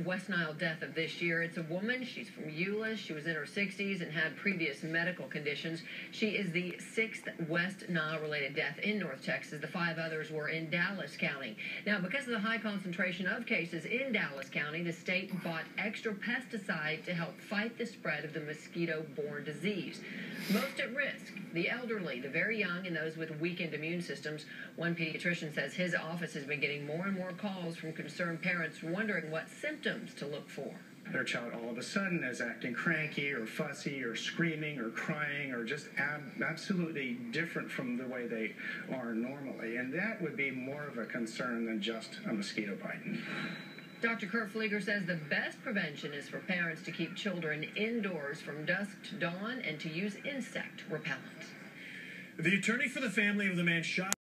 West Nile death of this year. It's a woman. She's from Euless. She was in her 60s and had previous medical conditions. She is the 6th West Nile-related death in North Texas. The 5 others were in Dallas County. Now, because of the high concentration of cases in Dallas County, the state bought extra pesticide to help fight the spread of the mosquito-borne disease. Most at risk, the elderly, the very young, and those with weakened immune systems. One pediatrician says his office has been getting more and more calls from concerned parents wondering what symptoms to look for. Their child all of a sudden is acting cranky or fussy or screaming or crying or just absolutely different from the way they are normally. And that would be more of a concern than just a mosquito bite. Dr. Kurt Flieger says the best prevention is for parents to keep children indoors from dusk to dawn and to use insect repellent. The attorney for the family of the man shot